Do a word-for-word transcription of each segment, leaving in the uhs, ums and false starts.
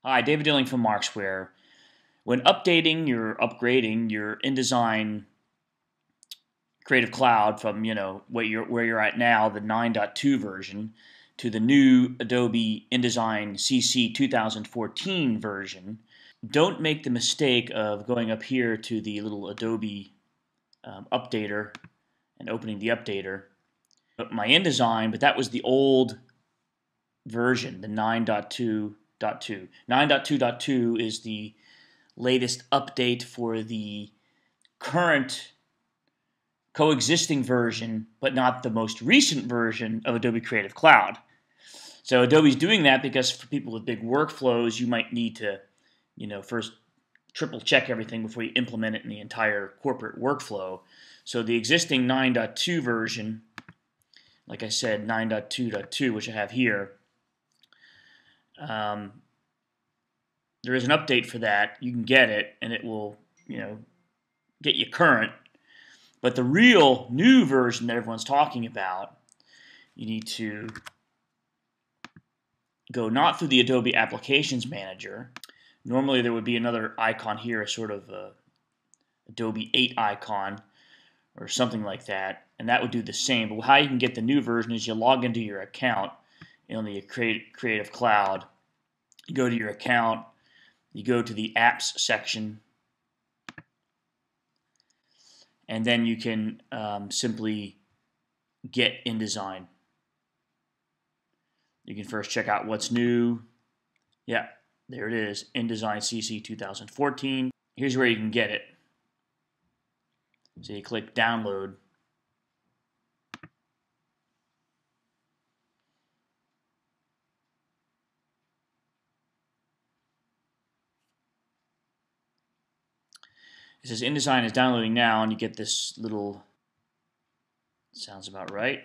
Hi, David Dilling from Markzware. When updating or upgrading your InDesign Creative Cloud from you know where you're where you're at now, the nine point two version, to the new Adobe InDesign C C two thousand fourteen version, don't make the mistake of going up here to the little Adobe um, updater and opening the updater. My InDesign, but that was the old version, the nine point two point two. nine point two point two is the latest update for the current coexisting version, but not the most recent version of Adobe Creative Cloud. So Adobe's doing that because for people with big workflows, you might need to, you know, first triple check everything before you implement it in the entire corporate workflow. So the existing nine point two version, like I said, nine point two point two, which I have here, um, there is an update for that. You can get it, and it will, you know, get you current. But the real new version that everyone's talking about, you need to go not through the Adobe Applications Manager. Normally there would be another icon here, a sort of a Adobe eight icon or something like that, and that would do the same. But how you can get the new version is you log into your account in the Creative Cloud. You go to your account, you go to the Apps section, and then you can um, simply get InDesign. You can first check out what's new. Yeah, there it is, InDesign C C two thousand fourteen. Here's where you can get it. So you click download. It says InDesign is downloading now, and you get this little, sounds about right.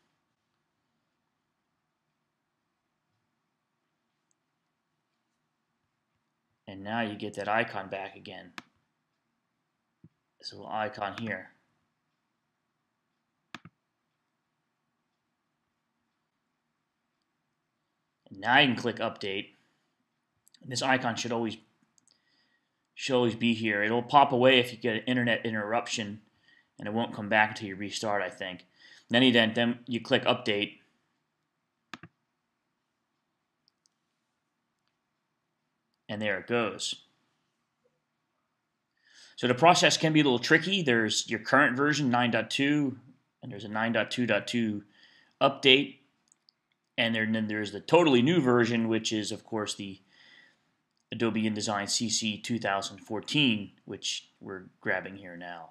And now you get that icon back again. This little icon here. And now you can click update. And this icon should always should always be here. It'll pop away if you get an internet interruption, and it won't come back until you restart, I think. In any event, then you click update. And there it goes. So the process can be a little tricky. There's your current version, nine point two, and there's a nine point two point two update. And then there's the totally new version, which is, of course, the Adobe InDesign C C two thousand fourteen, which we're grabbing here now.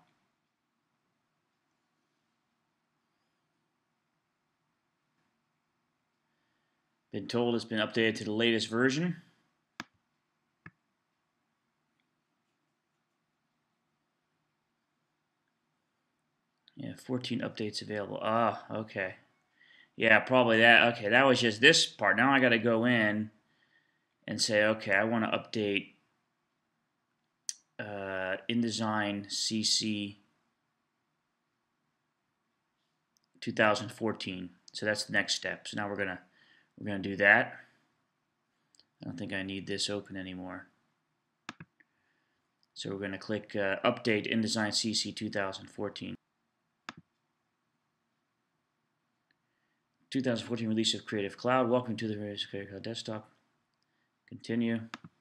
Been told it's been updated to the latest version. Yeah, fourteen updates available. Ah, okay. Yeah, probably that. Okay, that was just this part. Now I got to go in and say, okay, I want to update uh, InDesign C C two thousand fourteen. So that's the next step. So now we're gonna we're gonna do that. I don't think I need this open anymore. So we're gonna click uh, Update InDesign C C two thousand fourteen. two thousand fourteen release of Creative Cloud. Welcome to the release of Creative Cloud Desktop. Continue.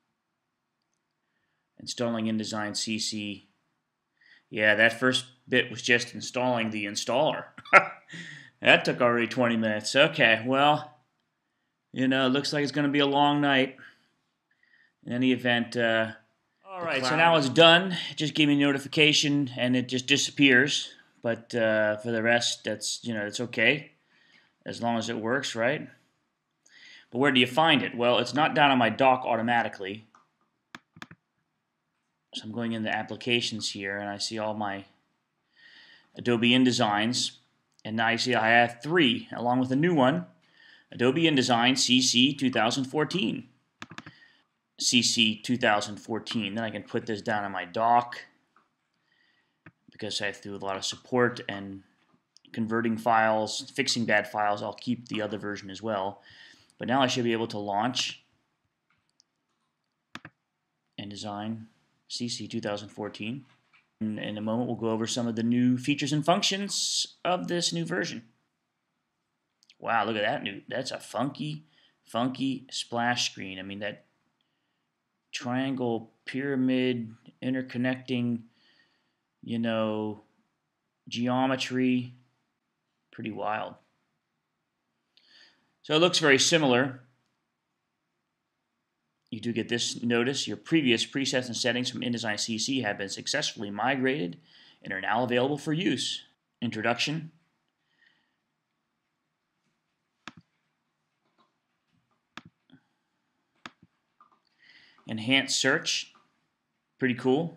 Installing InDesign C C. Yeah, that first bit was just installing the installer. That took already twenty minutes. Okay, well, you know, it looks like it's going to be a long night. In any event, uh, all right, so now it's done. It just gave me a notification, and it just disappears. But uh, for the rest, that's, you know, it's okay, as long as it works, right? But where do you find it? Well, it's not down on my dock automatically. So I'm going into Applications here, and I see all my Adobe InDesigns. And now you see I have three, along with a new one, Adobe InDesign C C two thousand fourteen. C C two thousand fourteen. Then I can put this down on my dock, because I have to do a lot of support and converting files, fixing bad files. I'll keep the other version as well. But now I should be able to launch InDesign C C two thousand fourteen. And in a moment, we'll go over some of the new features and functions of this new version. Wow, look at that new. That's a funky, funky splash screen. I mean, that triangle pyramid interconnecting, you know, geometry, pretty wild. So it looks very similar. You do get this notice: your previous presets and settings from InDesign C C have been successfully migrated and are now available for use. Introduction. Enhanced search. Pretty cool.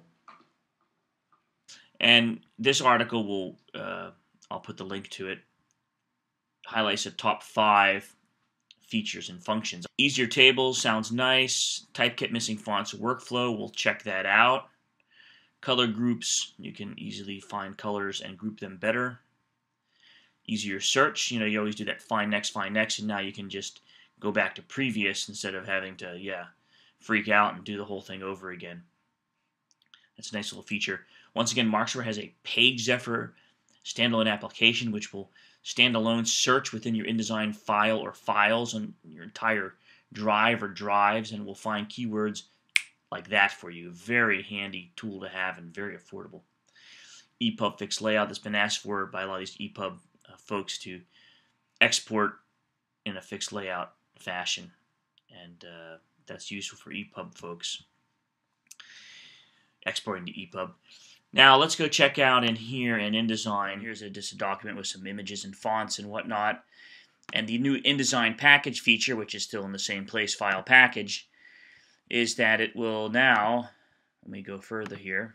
And this article will, uh, I'll put the link to it, highlights the top five features and functions. Easier tables sounds nice. Typekit missing fonts workflow, we'll check that out. Color groups, you can easily find colors and group them better. Easier search, you know, you always do that find next, find next, and now you can just go back to previous instead of having to, yeah, freak out and do the whole thing over again. That's a nice little feature. Once again, Markzware has a PageZephyr standalone application which will standalone search within your InDesign file or files on your entire drive or drives, and will find keywords like that for you. Very handy tool to have and very affordable. epub fixed layout that's been asked for by a lot of these epub uh, folks to export in a fixed layout fashion, and uh, that's useful for epub folks exporting to epub. Now let's go check out in here in InDesign. Here's a, just a document with some images and fonts and whatnot. And the new InDesign package feature, which is still in the same place, file package, is that it will now, let me go further here.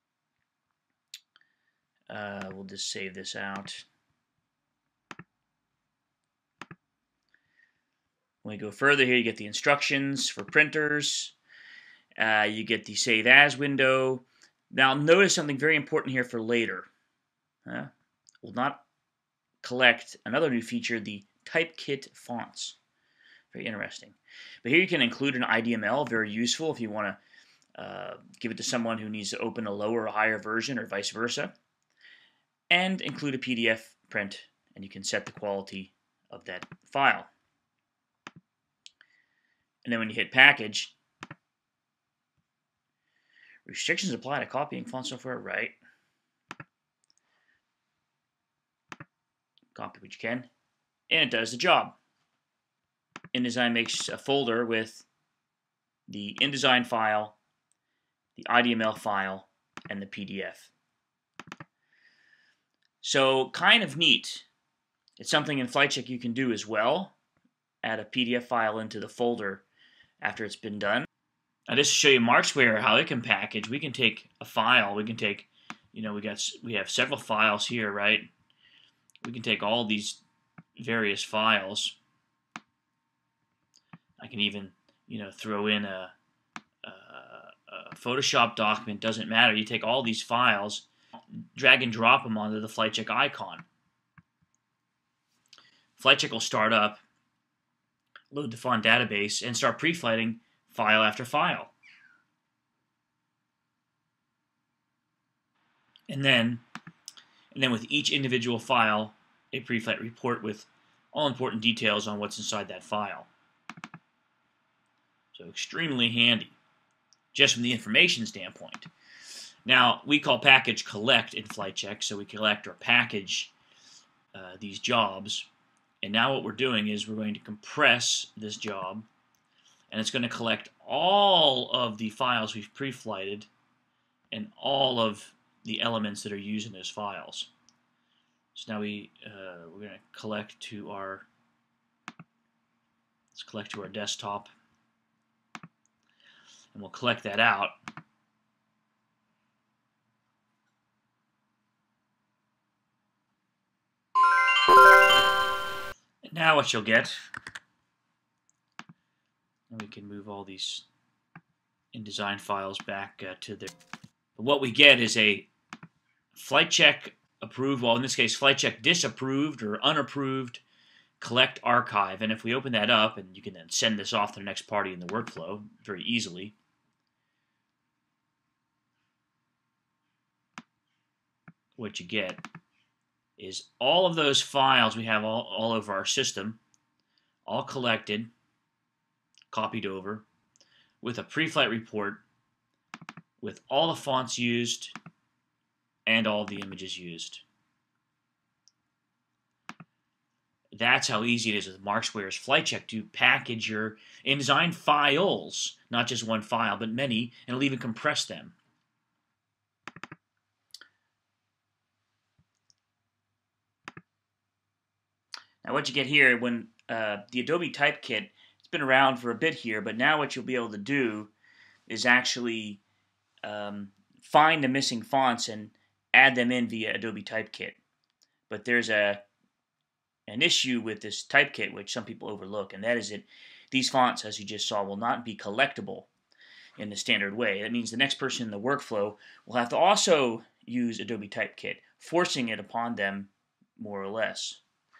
Uh, we'll just save this out. When we go further here, you get the instructions for printers. Uh, you get the Save As window. Now, notice something very important here for later. Uh, we'll not collect another new feature, the Typekit fonts. Very interesting. But here you can include an I D M L, very useful if you want to uh, give it to someone who needs to open a lower or higher version, or vice versa. And include a P D F print, and you can set the quality of that file. And then when you hit package, restrictions apply to copying font software, right? Copy what you can, and it does the job. InDesign makes a folder with the InDesign file, the I D M L file, and the P D F. So kind of neat. It's something in FlightCheck you can do as well. Add a P D F file into the folder after it's been done. Now, just to show you Markzware, how it can package, we can take a file. We can take, you know, we got we have several files here, right? We can take all these various files. I can even, you know, throw in a, a, a Photoshop document. Doesn't matter. You take all these files, drag and drop them onto the FlightCheck icon. FlightCheck will start up, load the font database, and start pre-flighting file after file. And then, and then with each individual file, a pre-flight report with all important details on what's inside that file. So extremely handy, just from the information standpoint. Now, we call package collect in FlightCheck, so we collect or package uh, these jobs. And now what we're doing is we're going to compress this job, and it's going to collect all of the files we've pre-flighted and all of the elements that are used in those files. So now we uh, we're going to collect to our let's collect to our desktop, and we'll collect that out. And now what you'll get, and we can move all these InDesign files back uh, to their. But what we get is a FlightCheck approved, well in this case FlightCheck disapproved or unapproved collect archive. And if we open that up, and you can then send this off to the next party in the workflow very easily. what you get is all of those files we have all, all over our system, all collected, copied over, with a pre-flight report, with all the fonts used, and all the images used. That's how easy it is with Markzware's Flight Check to package your InDesign files, not just one file, but many, and it'll even compress them. Now what you get here, when uh, the Adobe Typekit, it's been around for a bit here, but now what you'll be able to do is actually um, find the missing fonts and add them in via Adobe Typekit. But there's a an issue with this Typekit which some people overlook, and that is that these fonts, as you just saw, will not be collectible in the standard way. That means the next person in the workflow will have to also use Adobe Typekit, forcing it upon them more or less.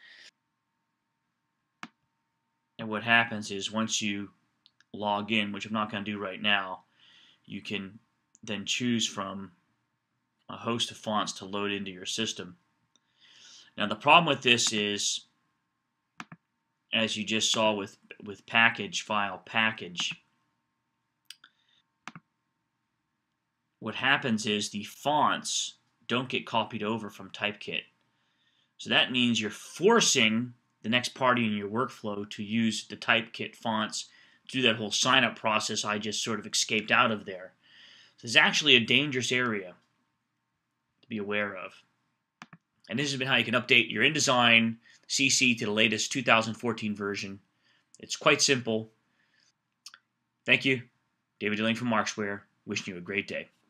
And what happens is once you log in, which I'm not going to do right now, you can then choose from a host of fonts to load into your system. Now the problem with this is, as you just saw with, with package, file, package, what happens is the fonts don't get copied over from Typekit. So that means you're forcing the next party in your workflow to use the Typekit fonts to do that whole sign-up process I just sort of escaped out of there. So it's actually a dangerous area to be aware of. And this has been how you can update your InDesign C C to the latest two thousand fourteen version. It's quite simple. Thank you. David Dilling from Markzware. Wishing you a great day.